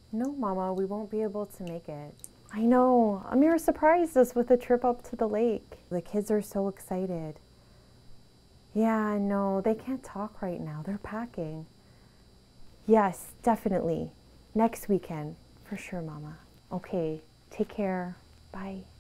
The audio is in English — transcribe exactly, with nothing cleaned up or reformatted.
No, Mama, we won't be able to make it. I know. Amir surprised us with a trip up to the lake. The kids are so excited. Yeah, no, they can't talk right now. They're packing. Yes, definitely. Next weekend. For sure, Mama. Okay, take care. Bye.